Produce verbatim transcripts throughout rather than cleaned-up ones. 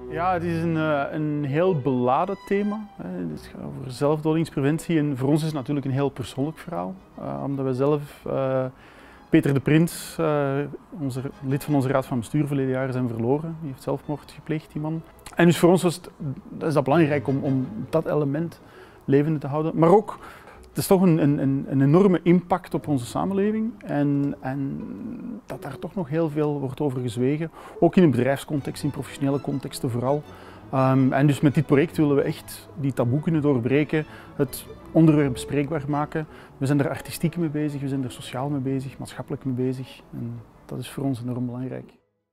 Ja, het is een, een heel beladen thema. Het gaat over zelfdodingspreventie en voor ons is het natuurlijk een heel persoonlijk verhaal. Uh, omdat we zelf, uh, Peter de Prins, uh, onze, lid van onze raad van bestuur verleden jaar, zijn verloren. Die heeft zelfmoord gepleegd, die man. En dus voor ons was het, is dat belangrijk om, om dat element levende te houden. Maar ook, het is toch een, een, een enorme impact op onze samenleving en, en dat daar toch nog heel veel wordt over gezwegen. Ook in een bedrijfscontext, in professionele contexten vooral. Um, en dus met dit project willen we echt die taboe kunnen doorbreken, het onderwerp bespreekbaar maken. We zijn er artistiek mee bezig, we zijn er sociaal mee bezig, maatschappelijk mee bezig. En dat is voor ons enorm belangrijk.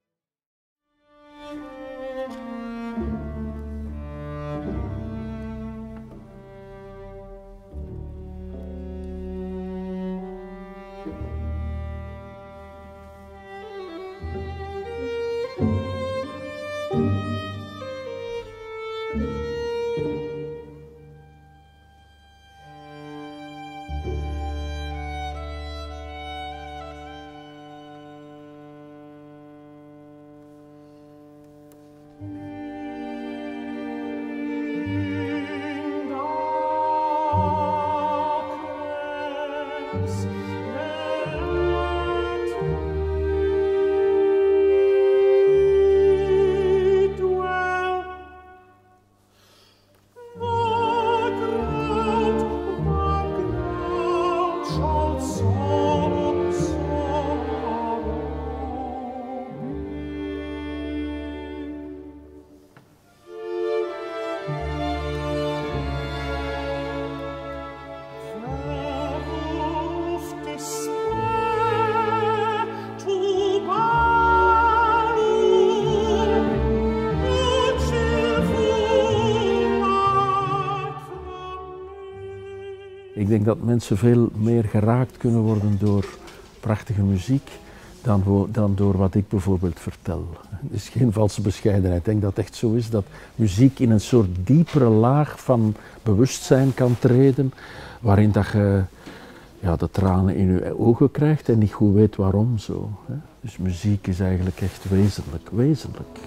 Ik denk dat mensen veel meer geraakt kunnen worden door prachtige muziek dan, dan door wat ik bijvoorbeeld vertel. Het is geen valse bescheidenheid. Ik denk dat het echt zo is dat muziek in een soort diepere laag van bewustzijn kan treden, waarin dat je ja, de tranen in je ogen krijgt en niet goed weet waarom zo. Dus muziek is eigenlijk echt wezenlijk, wezenlijk.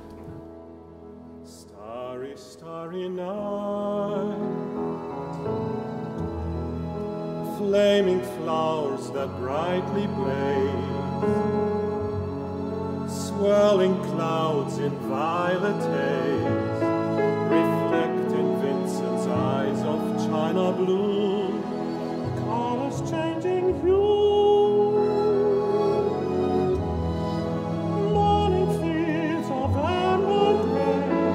Starry, starry night. Flaming flowers that brightly blaze, swirling clouds in violet haze, reflect in Vincent's eyes of china blue, colors changing hue, morning fields of emerald gray,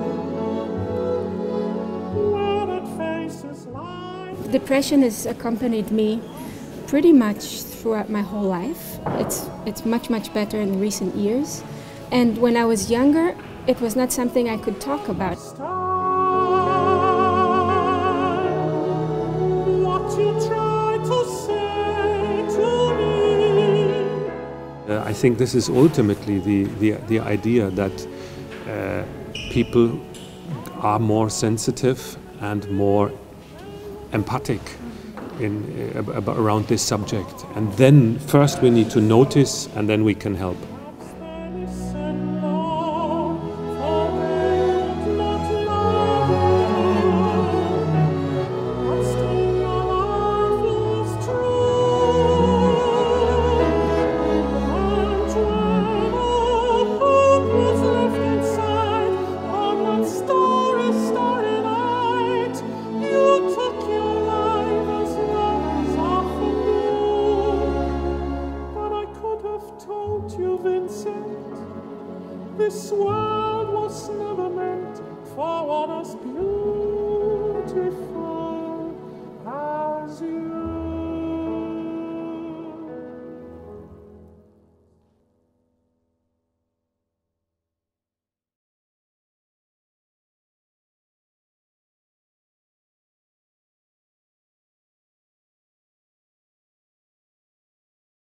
weathered faces lie. Depression has accompanied me pretty much throughout my whole life. It's, it's much, much better in recent years. And when I was younger, it was not something I could talk about. What you try to say to me. Uh, I think this is ultimately the, the, the idea that uh, people are more sensitive and more empathic in, uh, around this subject. And then first we need to notice and then we can help. This world